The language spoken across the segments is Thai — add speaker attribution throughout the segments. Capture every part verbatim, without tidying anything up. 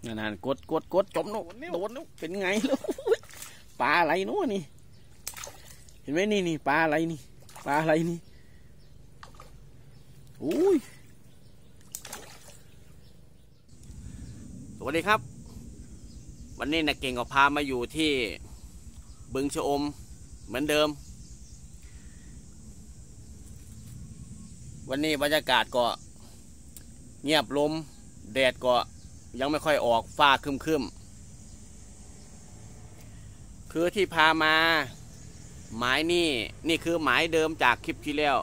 Speaker 1: นานๆกดกดกดจมโน่โดนแล้วเป็นไงแล้วปลาอะไรนู้นนี่เห็นไหมนี่นี่ปลาอะไรนี่ปลาอะไรนี่อุ้ยสวัสดีครับวันนี้นะเก่งก็พามาอยู่ที่บึงชะอมเหมือนเดิมวันนี้บรรยากาศก็เงียบลมแดดก็ยังไม่ค่อยออกฟ้าครึมๆคือที่พามาหมายนี่นี่คือหมายเดิมจากคลิปที่แล้ว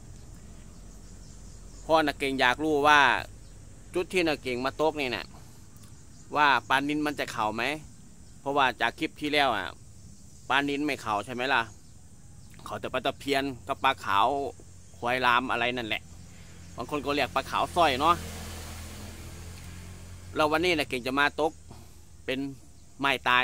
Speaker 1: พ่อนักเก่งอยากรู้ว่าจุดที่นักเก่งมาตกนี่นะว่าปลานิลมันจะเข่าไหมเพราะว่าจากคลิปที่แล้วอ่ะปลานิลไม่เข่าใช่ไหมล่ะเขาแต่ปลาตะเพียนกับปลาขาวควายลามอะไรนั่นแหละบางคนก็เรียกปลาขาวสร้อยเนาะเราวันนี้นะเก่งจะมาตกเป็นไม้ตาย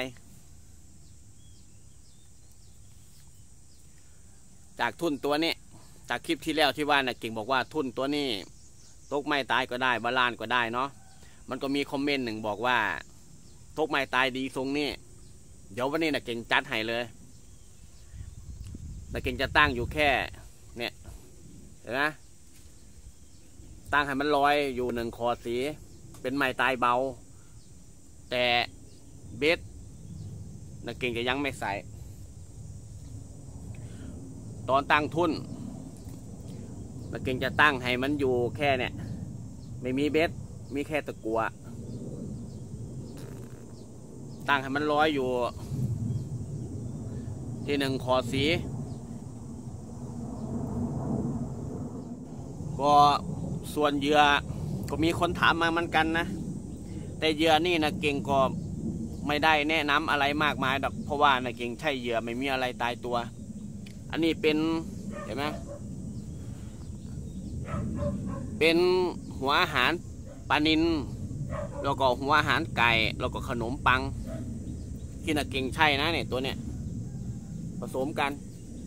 Speaker 1: จากทุ่นตัวนี้จากคลิปที่แล้วที่ว่านะเก่งบอกว่าทุ่นตัวนี้ตกไม้ตายก็ได้บาลานก็ได้เนาะมันก็มีคอมเมนต์หนึ่งบอกว่าตกไม้ตายดีทรงนี้เดี๋ยววันนี้นะเก่งจัดให้เลยนะเก่งจะตั้งอยู่แค่เนี่ยเห็นไหมตั้งให้มันลอยอยู่หนึ่งคอสีเป็นไม้ตายเบาแต่เบสนักเก่งจะยังไม่ใส่ตอนตั้งทุ่นนักเก่งจะตั้งให้มันอยู่แค่เนี่ยไม่มีเบสมีแค่ตะกั่วตั้งให้มันลอยอยู่ที่หนึ่งคอสีก็ส่วนเหยื่อก็มีคนถามมาเหมือนกันนะแต่เหยื่อนี่นะเก่งก็ไม่ได้แนะนำอะไรมากมายดอกเพราะว่านะเก่งใช่เหยื่อไม่มีอะไรตายตัวอันนี้เป็นเห็นไหมเป็นหัวอาหารปลานิลแล้วก็หัวอาหารไก่แล้วก็ขนมปังที่นะเก่งใช่นะเนี่ยตัวเนี้ยผสมกัน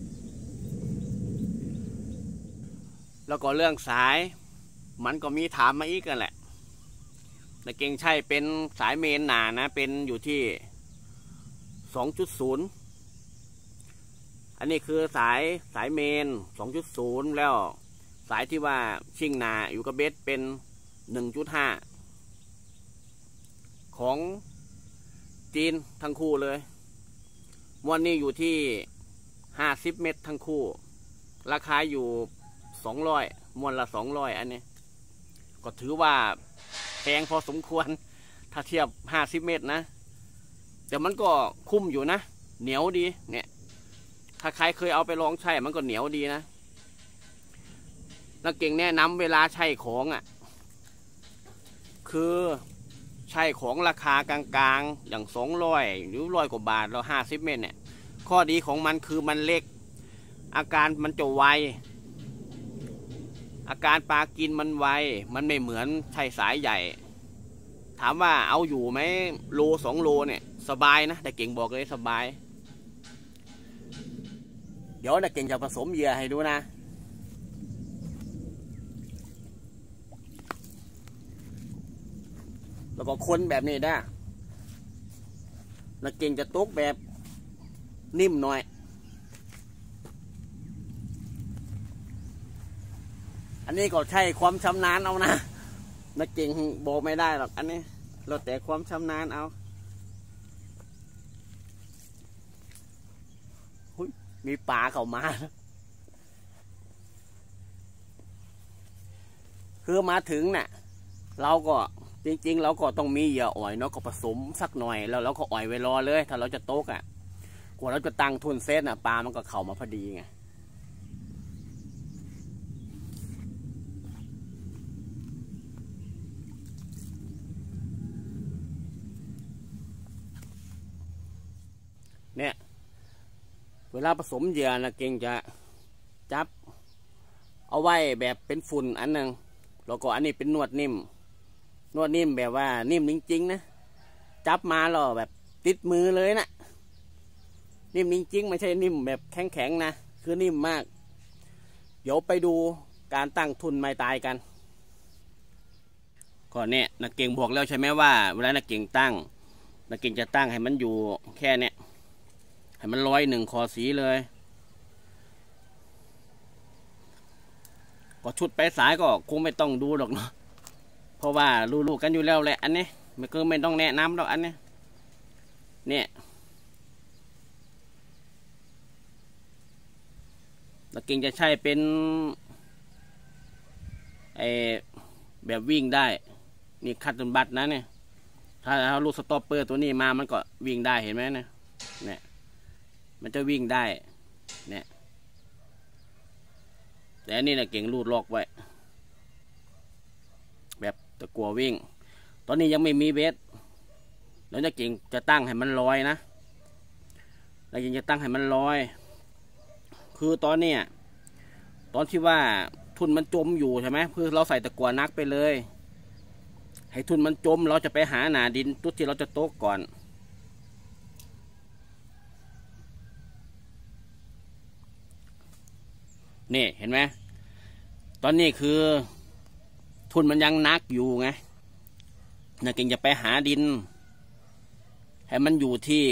Speaker 1: แล้วก็เรื่องสายมันก็มีถามมาอีกกันแหละนะเก่งใช่เป็นสายเมนหนานะเป็นอยู่ที่ สองจุดศูนย์ อันนี้คือสายสายเมน สองจุดศูนย์ แล้วสายที่ว่าชิ่งหนาอยู่กับเบสเป็น หนึ่งจุดห้า ของจีนทั้งคู่เลยวันนี้อยู่ที่ห้าสิบเมตรทั้งคู่ราคาอยู่สองร้อยมวนละสองร้อยอันนี้ก็ถือว่าแพงพอสมควรถ้าเทียบห้าสิบเมตรนะแต่มันก็คุ้มอยู่นะเหนียวดีเนี่ยถ้าใครเคยเอาไปลองใช้มันก็เหนียวดีนะนักเก่งแนะนำเวลาใช้ของอ่ะคือใช้ของราคากลางๆอย่างสองร้อยหรือร้อยกว่าบาทเราห้าสิบเมตรเนี่ยข้อดีของมันคือมันเล็กอาการมันจะไวอาการปลากินมันไวมันไม่เหมือนใช้สายใหญ่ถามว่าเอาอยู่ไหมโลสองโลเนี่ยสบายนะแต่เก่งบอกเลยสบายเดี๋ยวแต่เก่งจะผสมเหยื่อให้ดูนะแล้วก็คนแบบนี้ได้แล้วเก่งจะตกแบบนิ่มหน่อยอันนี้ก็ใช่ความชำนาญเอานะนักเก่งบอกไม่ได้หรอกอันนี้เราแต่ความชำนาญเอามีปลาเข้ามาคือมาถึงน่ะเราก็จริงๆเราก็ต้องมีเหยื่ออ่อยเนาะก็ผสมสักหน่อยแล้วเราก็อ่อยไว้รอเลยถ้าเราจะตกอ่ะกว่าเราจะตั้งทุนเซตน่ะปลามันก็เข้ามาพอดีไงเนี่ยเวลาผสมเหยื่อนะเก่งจะจับเอาไว้แบบเป็นฝุ่นอันหนึ่งแล้วก็อันนี้เป็นนวดนิ่มนวดนิ่มแบบว่านิ่มจริงๆนะจับมาแล้วแบบติดมือเลยนะนิ่มจริงๆไม่ใช่นิ่มแบบแข็งๆนะคือนิ่มมากเดี๋ยวไปดูการตั้งทุนไม้ตายกันก็เนี่ยนักเก่งบอกแล้วใช่ไหมว่าเวลานักเก่งตั้งนักเก่งจะตั้งให้มันอยู่แค่เนี้ยให้มันร้อยหนึ่งคอสีเลยก็ชุดไปสายก็คงไม่ต้องดูหรอกเนาะเพราะว่ารู้ๆกันอยู่แล้วแหละอันนี้ไม่ก็ไม่ต้องแนะนำหรอกอันนี้เนี่ยนักเก่งจะใช้เป็นไอแบบวิ่งได้นี่คัดจนบัตรนะเนี่ยถ้าเราลูกสต็อปเปอร์ตัวนี้มามันก็วิ่งได้เห็นไหมเนี่ยเนี่ยมันจะวิ่งได้เนี่ยแต่อันนี้นะเก่งรูดล็อกไว้แบบตะกัววิ่งตอนนี้ยังไม่มีเบสแล้วจะเก่งจะตั้งให้มันลอยนะแล้วเก่งจะตั้งให้มันลอยคือตอนเนี้ยตอนที่ว่าทุนมันจมอยู่ใช่ไหมคือเราใส่ตะกัวนักไปเลยให้ทุนมันจมเราจะไปหาหนาดินจุดที่เราจะโต๊ะก่อนนี่เห็นไหมตอนนี้คือทุนมันยังนักอยู่ไงนักเก่งจะไปหาดินให้มันอยู่ที่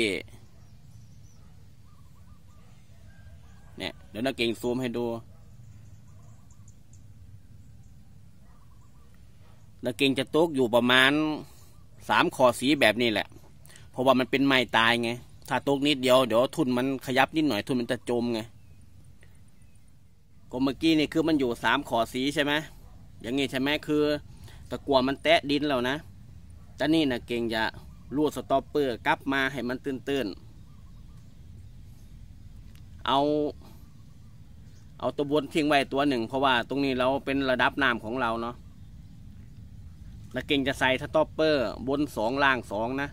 Speaker 1: เนี่ยเดี๋ยวนักเก่งซูมให้ดูนักเก่งจะโต๊ะอยู่ประมาณสามคอสีแบบนี้แหละเพราะว่ามันเป็นไม้ตายไงถ้าโต๊ะนิดเดียวเดี๋ยวทุนมันขยับนิดหน่อยทุนมันจะจมไงก็เมื่อกี้นี่คือมันอยู่สามขอสีใช่ไหมอย่างงี้ใช่ไหมคือตะกั่วมันแตะดินแล้วนะแต่นี่นะเก่งจะรูดสต็อปเปอร์กลับมาให้มันตื้นๆเอาเอาตัวบนทิ้งไว้ตัวหนึ่งเพราะว่าตรงนี้เราเป็นระดับน้ำของเราเนาะนักเก่งจะใส่สต็อปเปอร์บนสองล่างสองนะ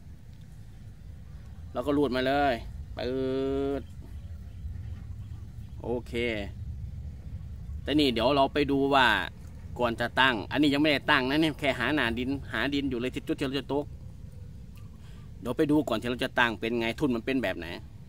Speaker 1: แล้วก็รูดมาเลยปืดโอเคแต่นี่เดี๋ยวเราไปดูว่าก่อนจะตั้งอันนี้ยังไม่ได้ตั้งนะเนี่ยแค่หาหนาดินหาดินอยู่เลยที่จุดที่เราจะโต๊ะเดี๋ยวไปดูก่อนที่เราจะตั้งเป็นไงทุนมันเป็นแบบไหน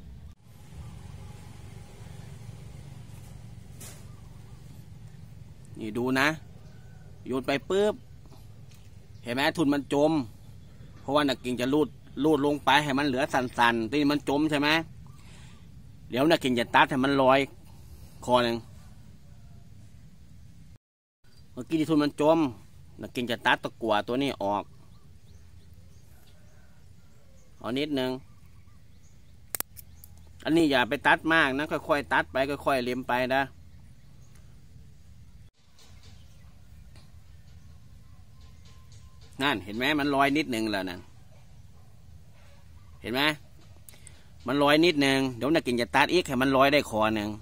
Speaker 1: นี่ดูนะโยนไปปุ๊บเห็นไหมทุนมันจมเพราะว่านักเก่งจะลูดลูดลงไปให้มันเหลือสันๆที่มันจมใช่ไหมเดี๋ยวนักเก่งจะตัดให้มันลอยคอหนึ่งเมื่อกี้ที่ทุนมันจมนักเก่งจะตัดตะกั่วตัวนี้ออกเอานิดนึงอันนี้อย่าไปตัดมากนะค่อยๆตัดไปค่อยๆเล็มไปนะนั่นเห็นไหมมันลอยนิดนึงแล้วนะเห็นไหมมันลอยนิดนึงเดี๋ยวนักเก่งจะตัดอีกให้มันลอยได้คอหนึ่ง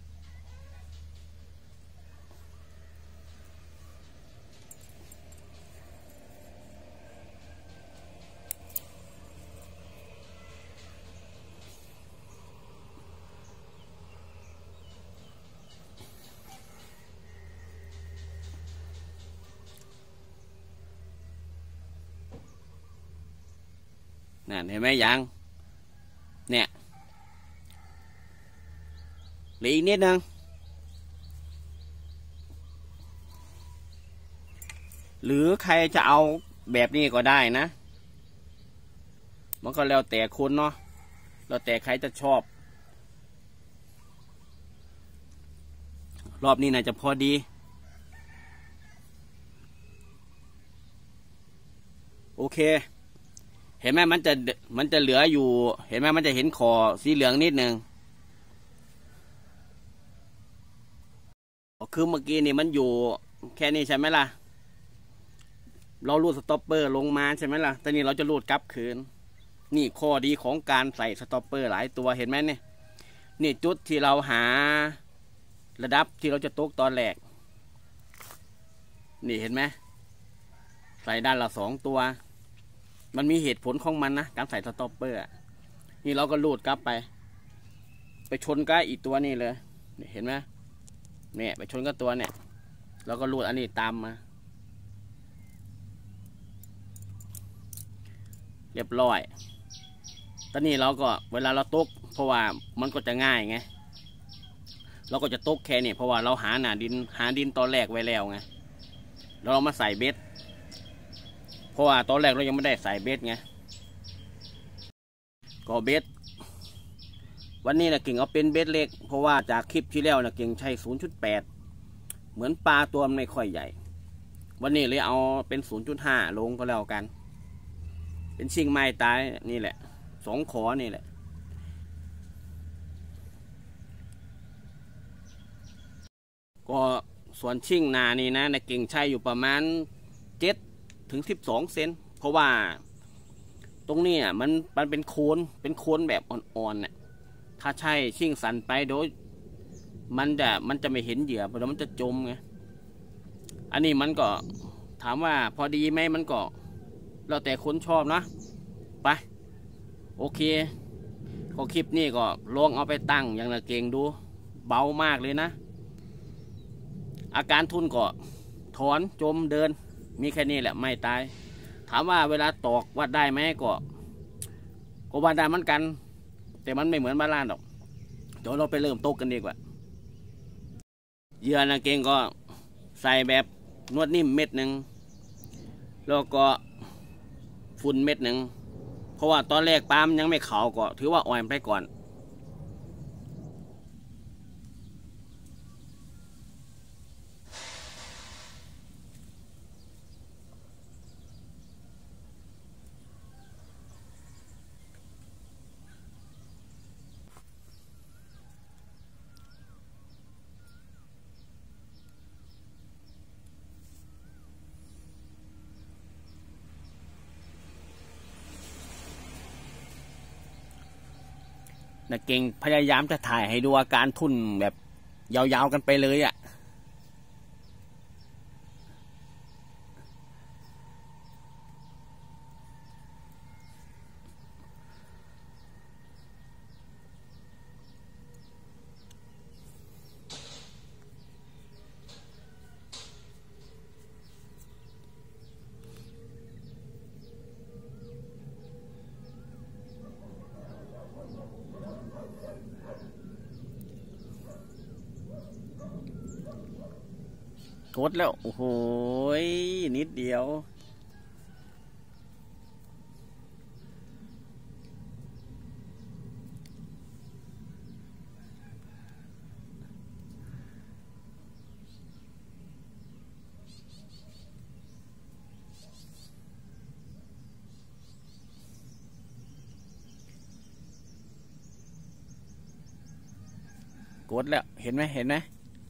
Speaker 1: นั่นเห็นไหมยังเนี่ยเหลืออีกนิดนึงหรือใครจะเอาแบบนี้ก็ได้นะมันก็แล้วแต่คนเนาะแล้วแต่ใครจะชอบรอบนี้น่าจะพอดีโอเคเห็นไหมมันจะมันจะเหลืออยู่เห็นไหมมันจะเห็นคอสีเหลืองนิดนึงคือเมื่อกี้นี่มันอยู่แค่นี้ใช่ไหมล่ะเราลูดสต็อปเปอร์ลงมาใช่ไหมล่ะแต่นี่เราจะลูดกลับคืนนี่ข้อดีของการใส่สต็อปเปอร์หลายตัวเห็นไหมเนี่ยนี่จุดที่เราหาระดับที่เราจะตกตอนแรกนี่เห็นไหมใส่ด้านละสองตัวมันมีเหตุผลของมันนะการใส่สต็อปเปอร์นี่เราก็ลูดกลับไปไปชนกับอีกตัวนี่เลยเห็นไหมเนี่ยไปชนกับตัวเนี่ยแล้วก็ลูดอันนี้ตามมาเรียบร้อยตอนนี้เราก็เวลาเราตกเพราะว่ามันก็จะง่ายไงเราก็จะตกแค่นี้เพราะว่าเราหาหนาดินหาดินตอนแรกไว้แล้วไงแล้วเรามาใส่เบ็ดเพราะว่าตอนแรกเรายังไม่ได้ใส่เบสไงก็เบสวันนี้นะเก่งเอาเป็นเบสเล็กเพราะว่าจากคลิปที่แล้วนะเก่งใช้ ศูนย์จุดแปด เหมือนปลาตัวมันไม่ค่อยใหญ่วันนี้เลยเอาเป็น ศูนย์จุดห้า ลงก็แล้วกันเป็นชิงไม้ตายนี่แหละสองขอนี่แหละก็ส่วนชิงนานี่นะในเก่งใช้อยู่ประมาณเจ็ดถึงสิบสองเซนเพราะว่าตรงนี้มันมันเป็นโคนเป็นโคนแบบอ่อนๆเนี่ยถ้าใช่ชิงสันไปโดยมันจะมันจะไม่เห็นเหยื่อเพราะมันจะจมไงอันนี้มันก็ถามว่าพอดีไหมมันก็แล้วแต่คนชอบนะไปโอเคก็คลิปนี้ก็ลองเอาไปตั้งอย่างละเก่งดูเบามากเลยนะอาการทุนก็ถอนจมเดินมีแค่นี้แหละไม่ตายถามว่าเวลาตอกวัดได้ไหมก็ก็วัดได้เหมือนกันแต่มันไม่เหมือนบ้านล่างหรอกเดี๋ยวเราไปเริ่มตกกันดีกว่าเหยื่อนะเก่งก็ใส่แบบนวดนิ่มเม็ดหนึ่งแล้วก็ฝุ่นเม็ดหนึ่งเพราะว่าตอนแรกปลามันยังไม่ขาวก็ถือว่าอ่อนไปก่อนนะเก่งพยายามจะถ่ายให้ดูอาการทุ่นแบบยาวๆกันไปเลยอะ่ะกดแล้วโอ้โหนิดเดียวกดแล้วเห็นไหมเห็นไหม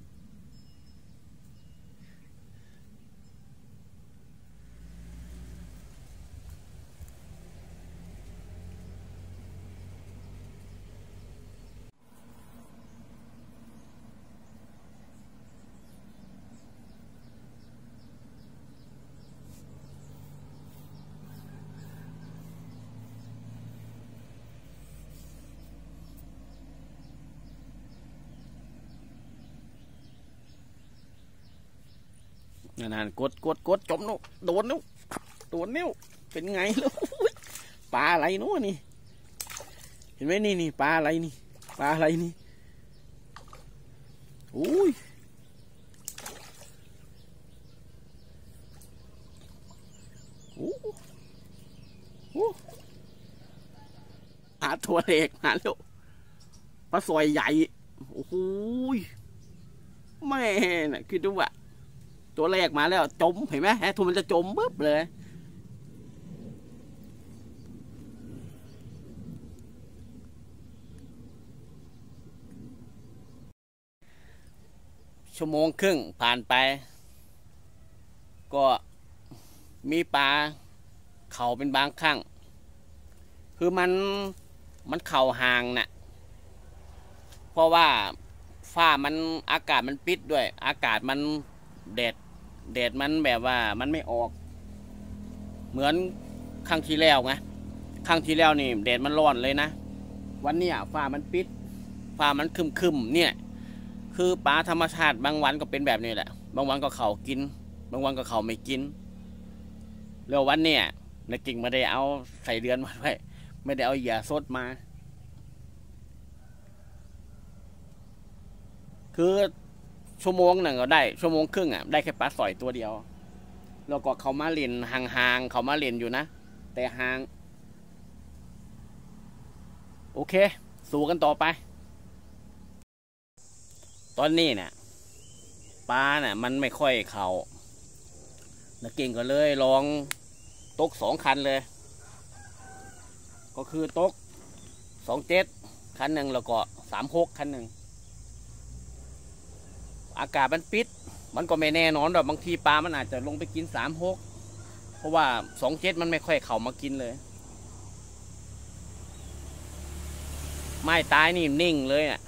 Speaker 1: นานๆกดกดกดจมนู้โดนนู้โดนนิ้วเป็นไงลูกปลาอะไรนู้นี่เห็นไหมนี่นี่ปลาอะไรนี่ปลาอะไรนี่อุ้ยโอ้โหหาตัวเล็กหาลูกปลาสอยใหญ่โอ้โหแม่น่ะคิดดูว่าตัวแรกมาแล้วจมเห็นไหมฮะทุนมันจะจมปึ๊บเลยชั่วโมงครึ่งผ่านไปก็มีปลาเข่าเป็นบางครั้งคือมันมันเข่าห่างน่ะเพราะว่าฝ้ามันอากาศมันปิดด้วยอากาศมันแดดแดดมันแบบว่ามันไม่ออกเหมือนครั้งที่แล้วไงครั้งที่แล้วนี่แดดมันร้อนเลยนะวันนี้ฝ้ามันปิดฝ้ามันคึมๆเนี่ยคือปลาธรรมชาติบางวันก็เป็นแบบนี้แหละบางวันก็เขากินบางวันก็เขาไม่กินแล้ววันเนี่ยในกิ่งไม่ได้เอาใส่เดือนมาไว้ไม่ได้เอาเหยื่อสดมาคือชั่วโมงหนึ่งก็ได้ชั่วโมงครึ่งอ่ะได้แค่ปลาสอยตัวเดียวแล้วก็เขามาเล่นห่างๆเขามาเล่นอยู่นะแต่ห่างโอเคสู้กันต่อไปตอนนี้เนี่ยปลาเนี่ยมันไม่ค่อยเข่านักเก่งก็เลยลองตกสองคันเลยก็คือตกสองเจ็ดคันหนึ่งแล้วก็สามหกคันหนึ่งอากาศมันปิดมันก็ไม่แน่นอนหรอกบางทีปลามันอาจจะลงไปกินสามหกเพราะว่าสองเจ็ดมันไม่ค่อยเข่ามากินเลยไม่ตายนี่นิ่งเลยอ่ะ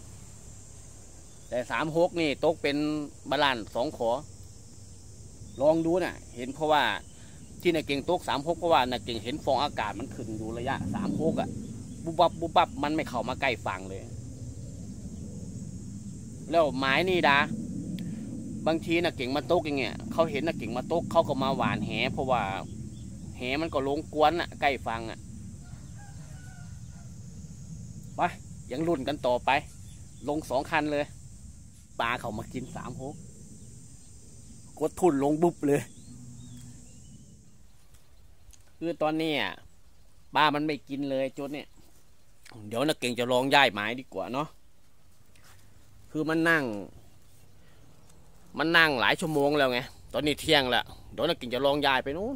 Speaker 1: แต่สามหกนี่ตกเป็นบาลานสองขอลองดูน่ะเห็นเพราะว่าที่นักเก่งตกสามหกเพราะว่านักเก่งเห็นฟองอากาศมันขึ้นอยู่ระยะสามหกอ่ะบุบบับบุบบับมันไม่เข้ามาใกล้ฝั่งเลยแล้วหมายนี่ดาบางทีนักเก่งมาตกอย่างเงี้ยเขาเห็นนักเก่งมาตกเขาก็มาหวานแหเพราะว่าแหมันก็ลงกวนอ่ะใกล้ฝั่งอ่ะไปยังรุ่นกันต่อไปลงสองคันเลยปลาเขามากินสามหกกดทุนลงบุบเลยคือตอนนี้ปลามันไม่กินเลยจุดเนี่ยเดี๋ยวนักเก่งจะลองย้ายหมายดีกว่าเนาะคือมันนั่งมันนั่งหลายชั่วโมงแล้วไงตอนนี้เที่ยงแล้วเดี๋ยวนักเก่งจะลองย้ายไปนู้น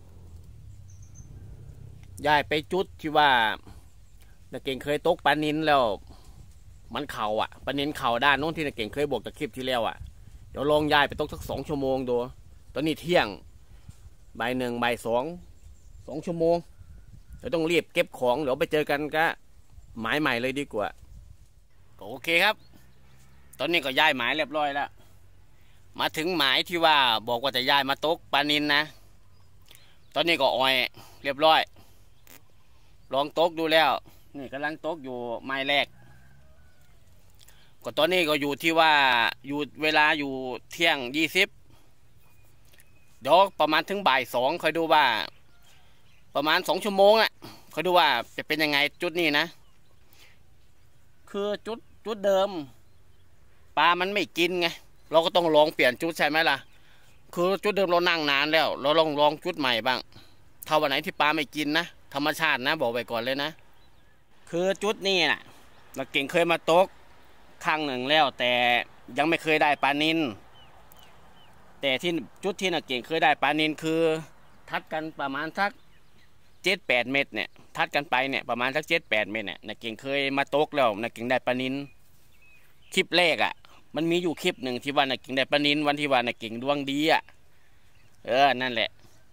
Speaker 1: ย้ายไปจุดที่ว่านักเก่งเคยตกปลานิลแล้วมันเข่าอ่ะปลานิลเข่าด้านโน้นที่นักเก่งเคยบอกตะคลิปที่แล้วอ่ะเดี๋ยวลองย้ายไปตกสักสองชั่วโมงดูตอนนี้เที่ยงบ่ายหนึ่งบ่ายสองสองชั่วโมงเดี๋ยวต้องรีบเก็บของเดี๋ยวไปเจอกันก็หมายใหม่เลยดีกว่าก็โอเคครับตอนนี้ก็ย้ายหมายเรียบร้อยแล้วมาถึงหมายที่ว่าบอกว่าจะย้ายมาตกปลานิลนะตอนนี้ก็อ่อยเรียบร้อยลองตกดูแล้วนี่กำลังตกอยู่ไม้แรกก็ตอนนี้ก็อยู่ที่ว่าอยู่เวลาอยู่เที่ยงยี่สิบเดี๋ยวประมาณถึงบ่ายสองคอยดูว่าประมาณสองชั่วโมงอ่ะคอยดูว่าจะเป็นยังไงจุดนี้นะคือจุดจุดเดิมปลามันไม่กินไงเราก็ต้องลองเปลี่ยนจุดใช่ไหมล่ะคือจุดเดิมเรานั่งนานแล้วเราลองลองจุดใหม่บ้างถ้าวันไหนที่ปลาไม่กินนะธรรมชาตินะบอกไว้ก่อนเลยนะคือจุดนี้น่ะเราเก่งเคยมาตกครั้งหนึ่งแล้วแต่ยังไม่เคยได้ปลานิลแต่ที่จุดที่นักเก่งเคยได้ปลานิลคือทัดกันประมาณสักเจ็ดแปดเมตรเนี่ยทัดกันไปเนี่ยประมาณสักเจ็ดแปดเมตรเนี่ยนักเก่งเคยมาตกแล้วนักเก่งได้ปลานิลคลิปแรกอ่ะมันมีอยู่คลิปหนึ่งที่ว่านักเก่งได้ปลานิลวันที่ว่านักเก่งดวงดีอ่ะเออนั่นแหละ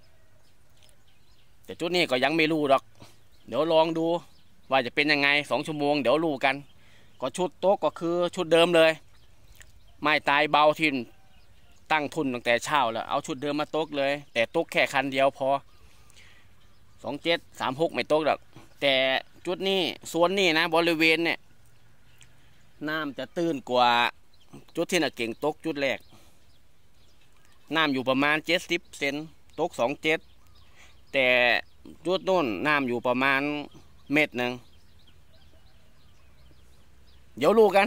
Speaker 1: แต่จุดนี้ก็ยังไม่รู้หรอกเดี๋ยวลองดูว่าจะเป็นยังไงสองชั่วโมงเดี๋ยวรู้กันก็ชุดโต๊ะก็คือชุดเดิมเลยไม่ตายเบาที่ตั้งทุนตั้งแต่เช้าแล้วเอาชุดเดิมมาโต๊ะเลยแต่โต๊ะแค่คันเดียวพอสองเจ็ดสามหกไม่โต๊ะหรอกแต่จุดนี้ส่วนนี้นะบริเวณเนี่ยน้ำจะตื้นกว่าจุดที่นักเก่งโต๊ะจุดแรกน้ำอยู่ประมาณเจ็ดสิบเซนโต๊ะสองเจ็ดแต่จุดโน่นน้ำอยู่ประมาณเมตรหนึ่งเดี๋ยวรู้กัน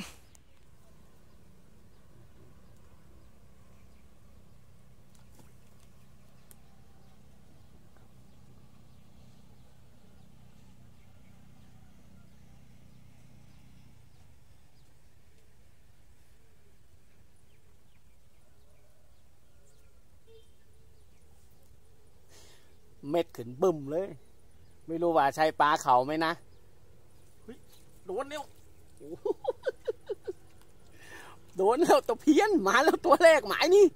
Speaker 1: เม็ดขึ้นบึ้มเลยไม่รู้ว่าใช่ปลาเขาไหมนะโดนเนี่ยโดนแล้วตัวเพี้ยนมาแล้วตัวแรกหมายนี่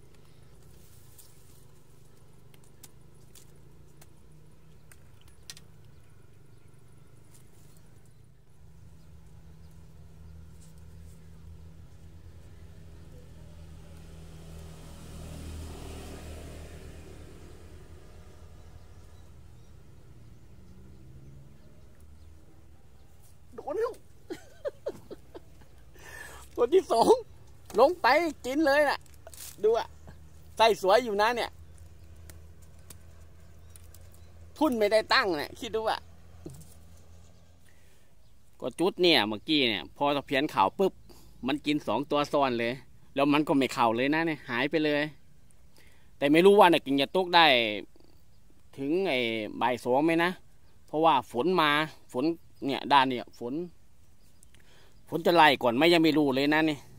Speaker 1: โดนแล้วตัวที่สองลงไปกินเลยน่ะดูอ่ะใส่สวยอยู่นะเนี่ยทุ่นไม่ได้ตั้งเนี่ยคิดดูอ่ะก็จุดเนี่ยเมื่อกี้เนี่ยพอตะเพียนเข่าปุ๊บมันกินสองตัวซ้อนเลยแล้วมันก็ไม่เข่าเลยนะเนี่ยหายไปเลยแต่ไม่รู้ว่านักกิ่งจะตกได้ถึงไอ้บ่ายสองไหมนะเพราะว่าฝนมาฝนเนี่ยด้านเนี่ยฝนฝนจะไล่ก่อนไหมยังไม่รู้เลยนะนี่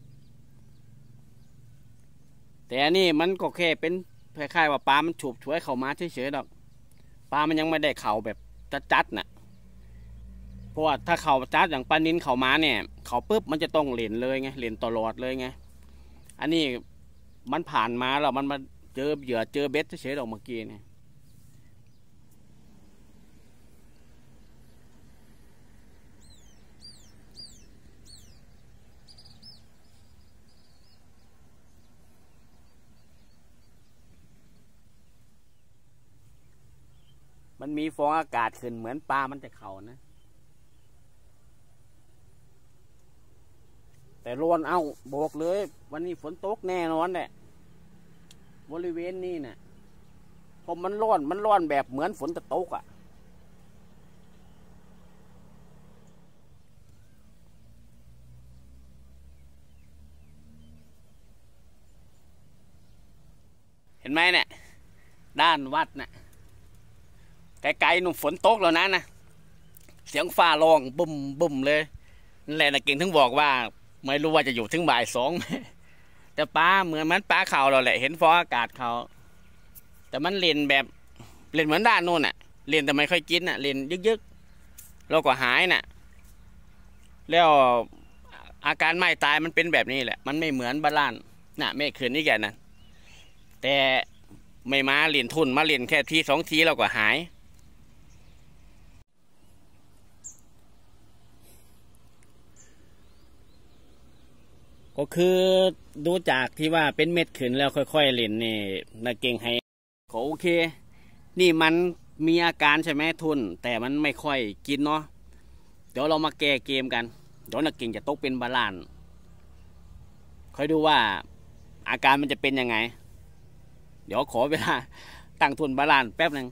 Speaker 1: แต่อันนี้มันก็แค่เป็นคล้ายๆว่าปลามันฉูบฉวยเข้ามาเฉยๆดอกปลามันยังไม่ได้เข่าแบบจัดๆน่ะเพราะว่าถ้าเข่าจัดอย่างปลานิลเข่ามาเนี่ยเข่าปุ๊บมันจะต้องเล่นเลยไงเล่นตลอดเลยไงอันนี้มันผ่านมาแล้วมันมาเจอเหยื่อเจอเบ็ดเฉยๆดอกเมื่อกี้เนี่ยมันมีฟองอากาศขึ้นเหมือนปลามันจะเข่านะแต่ร้อนเอาบอกเลยวันนี้ฝนตกแน่นอนแหละบริเวณนี้เนี่ยพอมันร้อนมันร้อนแบบเหมือนฝนจะตกอ่ะเห็นไหมเนี่ยด้านวัดน่ะไกลๆหนุ่มฝนตกแล้วนะนะเสียงฟ้าร้องบุ่มบุ่มเลยนั่นแหละนะเก่งถึงบอกว่าไม่รู้ว่าจะอยู่ถึงบ่ายสองไหมแต่ปลาเหมือนมันปลาเขาเราแหละเห็นฟองอากาศเขาแต่มันเล่นแบบเล่นเหมือนด้านโน้นน่ะเล่นแต่ไม่ค่อยกินน่ะเล่นยึกๆแล้วก็หายน่ะแล้วอาการไม่ตายมันเป็นแบบนี้แหละมันไม่เหมือนบาลานน่ะไม่คืนนี่แกนะแต่ไม่มาเล่นทุนมาเล่นแค่ทีสองทีเราก็หายก็คือดูจากที่ว่าเป็นเม็ดขึ้นแล้วค่อยๆเล่นนี่นักเก่งให้ก็โอเคนี่มันมีอาการใช่ไหมทุนแต่มันไม่ค่อยกินเนาะเดี๋ยวเรามาแก้เกมกันเดี๋ยวนักเก่งจะตกเป็นบาลานค่อยดูว่าอาการมันจะเป็นยังไงเดี๋ยวขอเวลาตั้งทุนบาลานแป๊บหนึ่ง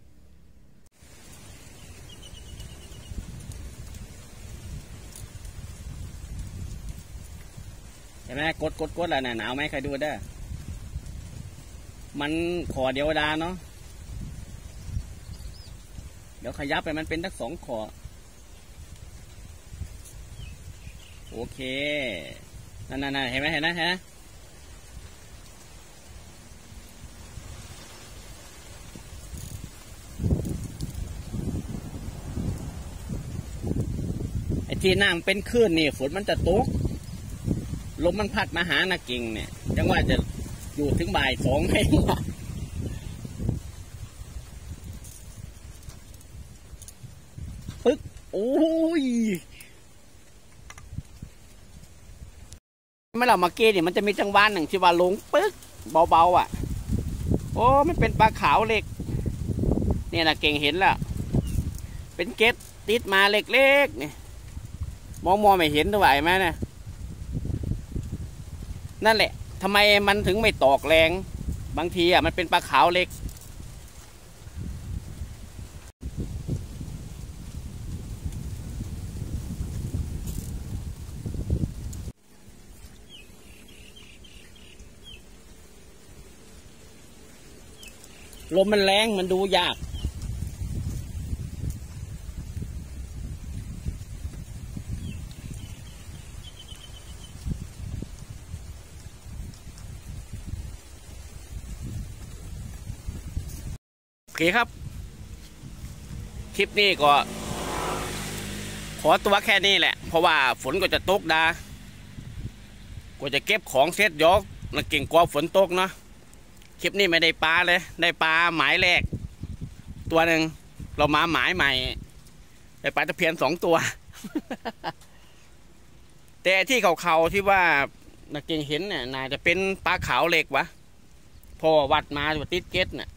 Speaker 1: เห็นไหมกดกดกดแล้วนะหนาวไหมใครดูได้มันขอเดียวดาเนาะเดี๋ยวขยับไปมันเป็นทั้งสองขอโอเคนั่นนั่นเห็นไหมเห็นไหมฮะไอ้ที่น้ำเป็นคลื่นนี่ฝนมันจะตกลมมันพัดมาหานักกิ่งเนี่ยยังว่าจะอยู่ถึงบ่ายสองเองปึ๊กโอ้ยไม่เรามาเกเนี่ยมันจะมีจังหวะหนึ่งที่ว่าลงปึ๊กเบาๆอ่ะโอ้ไม่เป็นปลาขาวเล็กเนี่ยนะเก่งเห็นแล้วเป็นเกตติดมาเล็กๆเนี่ยมองมองไม่เห็นตัวไหวไหมเนี่ยนั่นแหละทำไมมันถึงไม่ตอกแรงบางทีอ่ะมันเป็นปลาขาวเล็กลมมันแรงมันดูยากโอเคครับคลิปนี้ก็ขอตัวแค่นี้แหละเพราะว่าฝนก็จะตกดาก็จะเก็บของเสร็จยกนักเก่งกลัวฝนตกเนาะคลิปนี้ไม่ได้ปลาเลยได้ปลาหมายแรกตัวหนึ่งเรามาหมายใหม่ได้ปลาตะเพียนสองตัว แต่ที่เขาๆที่ว่านักเก่งเห็นเนี่ยน่าจะเป็นปลาขาวเหล็กวะพอวัดมาตัวติดเก็ตเนี่ย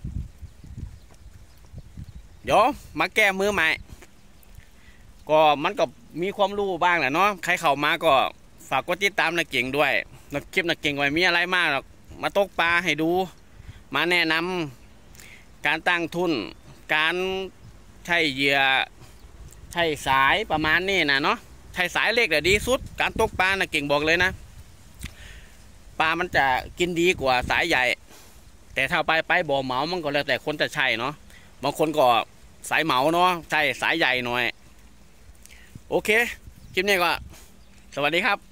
Speaker 1: เดี๋ยวมาแก้มือใหม่ก็มันก็มีความรู้บ้างแหละเนาะใครเข้ามาก็ฝากกดติดตามนักเก่งด้วยนักคลิปนักเก่งไว้มีอะไรมากหรอกมาตกปลาให้ดูมาแนะนำการตั้งทุนการใช้เหยื่อใช้สายประมาณนี้นะเนาะใช้สายเล็กแต่ดีสุดการตกปลานักเก่งบอกเลยนะปลามันจะกินดีกว่าสายใหญ่แต่ถ้าไปไปบ่อเหมามันก็แล้วแต่คนจะใช่เนาะบางคนก็สายเหมาเนาะใช่สายใหญ่หน่อยโอเคคลิปนี้ก็สวัสดีครับ